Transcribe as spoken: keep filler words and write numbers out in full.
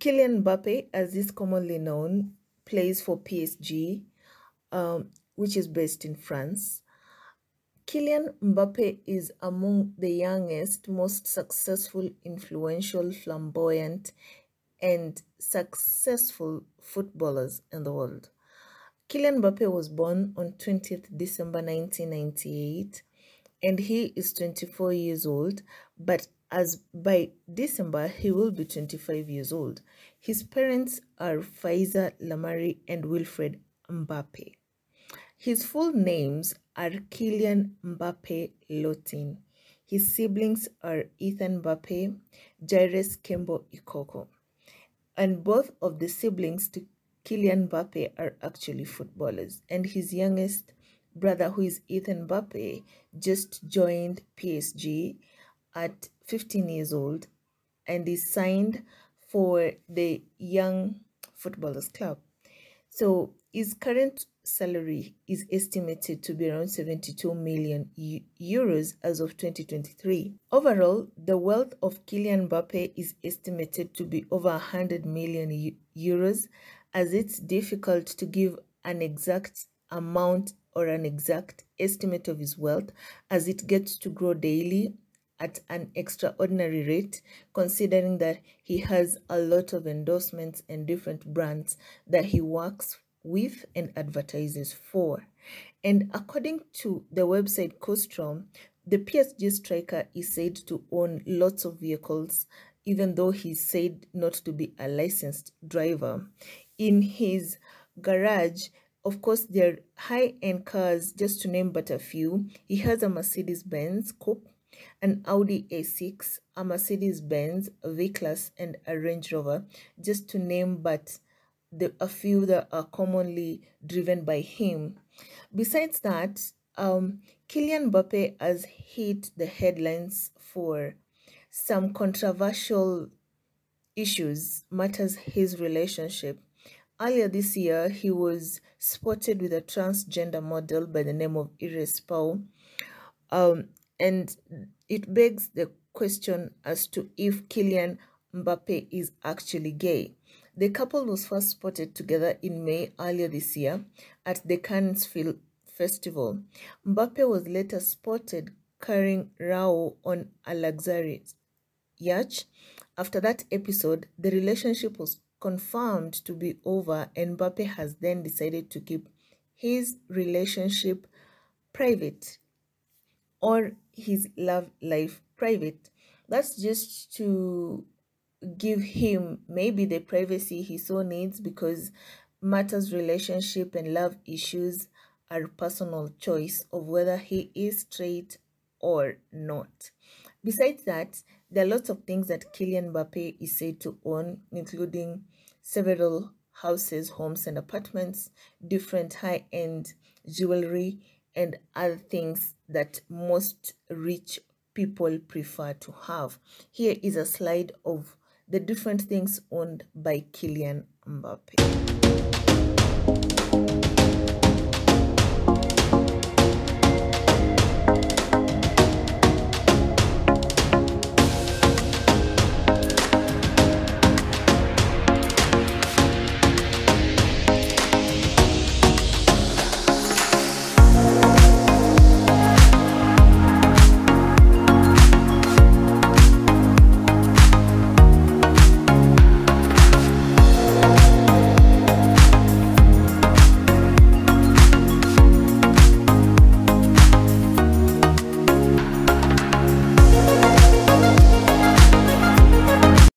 Kylian Mbappe, as is commonly known, plays for P S G, um, which is based in France. Kylian Mbappe is among the youngest, most successful, influential, flamboyant, and successful footballers in the world. Kylian Mbappe was born on twentieth December nineteen ninety-eight, and he is twenty-four years old, but as by December he will be twenty-five years old. His parents are Faiza Lamari and Wilfred Mbappe. His full names are Kylian Mbappe Lotin. His siblings are Ethan Mbappe, Jairus Kembo Ikoko. And both of the siblings to Kylian Mbappe are actually footballers. And his youngest brother, who is Ethan Mbappe, just joined P S G at fifteen years old and is signed for the Young Footballers Club. So his current salary is estimated to be around seventy-two million euros as of twenty twenty-three. Overall, the wealth of Kylian Mbappe is estimated to be over one hundred million euros, as it's difficult to give an exact amount or an exact estimate of his wealth, as it gets to grow daily at an extraordinary rate, considering that he has a lot of endorsements and different brands that he works with and advertises for. And according to the website Costrom, the P S G striker is said to own lots of vehicles, even though he's said not to be a licensed driver. In his garage, of course, there are high-end cars, just to name but a few. He has a Mercedes-Benz Coupe, an Audi A six, a Mercedes-Benz V-Class, and a Range Rover, just to name but the a few that are commonly driven by him. Besides that, um, Kylian Mbappe has hit the headlines for some controversial issues, matters his relationship. Earlier this year, he was spotted with a transgender model by the name of Iris Pau. Um, and it begs the question as to if Kylian Mbappe is actually gay. The couple was first spotted together in May earlier this year at the Cannes Film Festival. Mbappe was later spotted carrying Rao on a luxurious yacht. After that episode, the relationship was confirmed to be over, and Mbappe has then decided to keep his relationship private, or his love life private. That's just to give him maybe the privacy he so needs, because matters relationship and love issues are personal choice of whether he is straight or not. Besides that, there are lots of things that Kylian Mbappe is said to own, including several houses, homes, and apartments, different high-end jewelry, and other things that most rich people prefer to have. Here is a slide of the different things owned by Kylian Mbappe.